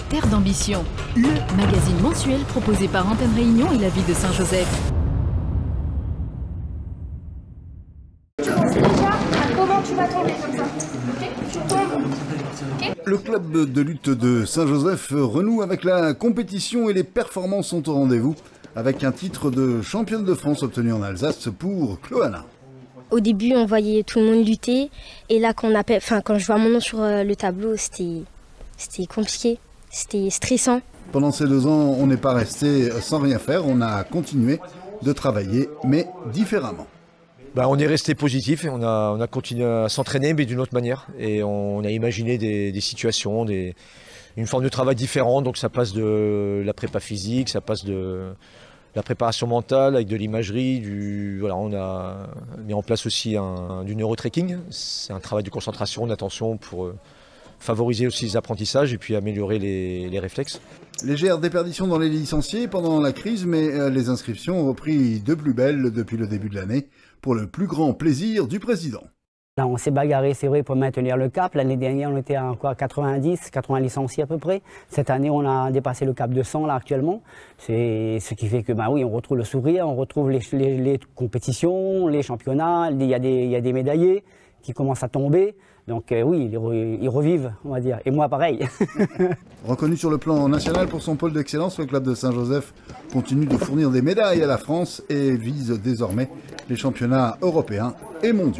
Terre d'ambition, le magazine mensuel proposé par Antenne Réunion et la ville de Saint-Joseph. Tu pensais déjà à comment tu vas tomber comme ça, ok? Tu tombes, ok? Le club de lutte de Saint-Joseph renoue avec la compétition et les performances sont au rendez-vous avec un titre de championne de France obtenu en Alsace pour Cloana. Au début, on voyait tout le monde lutter et là, quand je vois mon nom sur le tableau, c'était compliqué, c'était stressant. Pendant ces 2 ans, on n'est pas resté sans rien faire, on a continué de travailler, mais différemment. On est resté positif et on a continué à s'entraîner, mais d'une autre manière. Et on a imaginé des situations, une forme de travail différente. Donc ça passe de la prépa physique, ça passe de la préparation mentale avec de l'imagerie. On a mis en place aussi du neurotrekking. C'est un travail de concentration, d'attention pour favoriser aussi les apprentissages et puis améliorer les réflexes. Légère déperdition dans les licenciés pendant la crise, mais les inscriptions ont repris de plus belle depuis le début de l'année, pour le plus grand plaisir du président. Là, on s'est bagarré, c'est vrai, pour maintenir le cap. L'année dernière, on était encore à 80 licenciés à peu près. Cette année, on a dépassé le cap de 100 là actuellement. C'est ce qui fait que, oui, on retrouve le sourire, on retrouve les compétitions, les championnats. Il y a des médaillés qui commencent à tomber. Donc oui, ils revivent, on va dire. Et moi, pareil. Reconnu sur le plan national pour son pôle d'excellence, le club de Saint-Joseph continue de fournir des médailles à la France et vise désormais les championnats européens et mondiaux.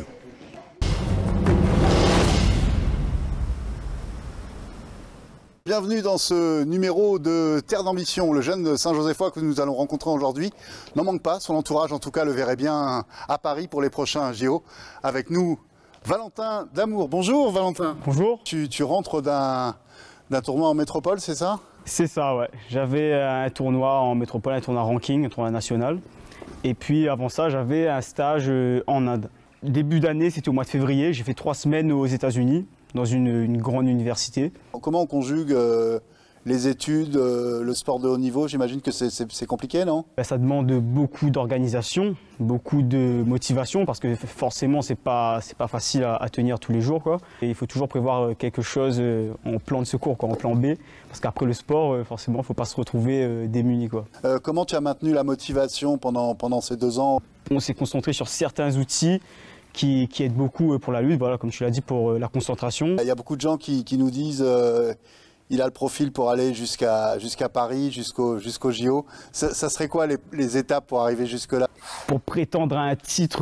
Bienvenue dans ce numéro de Terre d'ambition. Le jeune Saint-Josephois que nous allons rencontrer aujourd'hui n'en manque pas. Son entourage, en tout cas, le verrait bien à Paris pour les prochains JO. Avec nous, Valentin Damour. Bonjour Valentin. Bonjour. Tu rentres d'un tournoi en métropole, c'est ça? C'est ça, ouais. J'avais un tournoi en métropole, un tournoi ranking, un tournoi national. Et puis avant ça, j'avais un stage en Inde. Début d'année, c'était au mois de février. J'ai fait 3 semaines aux États-Unis, dans une grande université. Comment on conjugue les études, le sport de haut niveau? J'imagine que c'est compliqué, non? Ça demande beaucoup d'organisation, beaucoup de motivation, parce que forcément, c'est pas facile à tenir tous les jours, quoi. Et il faut toujours prévoir quelque chose en plan de secours, quoi, en plan B, parce qu'après le sport, forcément, il ne faut pas se retrouver démuni, quoi. Comment tu as maintenu la motivation pendant ces 2 ans? On s'est concentré sur certains outils qui aident beaucoup pour la lutte, voilà, comme tu l'as dit, pour la concentration. Il y a beaucoup de gens qui nous disent il a le profil pour aller jusqu'à Paris, jusqu'au JO. Ça serait quoi les étapes pour arriver jusque-là? Pour prétendre à un titre,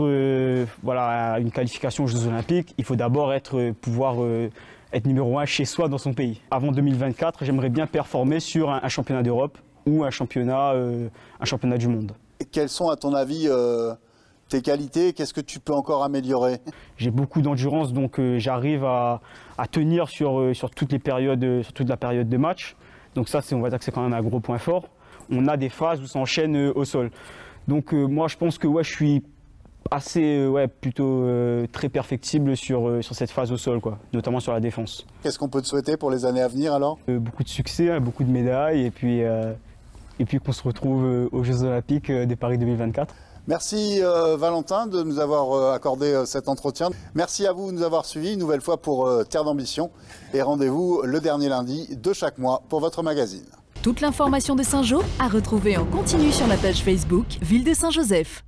à une qualification aux Jeux Olympiques, il faut d'abord pouvoir être numéro 1 chez soi dans son pays. Avant 2024, j'aimerais bien performer sur un championnat d'Europe ou un championnat du monde. Et quelles sont, à ton avis, tes qualités? Qu'est-ce que tu peux encore améliorer? J'ai beaucoup d'endurance, donc j'arrive à tenir sur toute la période de match. Donc ça, on va dire que c'est quand même un gros point fort. On a des phases où ça enchaîne au sol. Donc moi, je pense que je suis assez, plutôt très perfectible sur cette phase au sol, quoi, notamment sur la défense. Qu'est-ce qu'on peut te souhaiter pour les années à venir alors? Beaucoup de succès, beaucoup de médailles et puis qu'on se retrouve aux Jeux Olympiques de Paris 2024. Merci Valentin de nous avoir accordé cet entretien. Merci à vous de nous avoir suivis une nouvelle fois pour Terre d'ambition. Et rendez-vous le dernier lundi de chaque mois pour votre magazine. Toute l'information de Saint-Jo à retrouver en continu sur la page Facebook Ville de Saint-Joseph.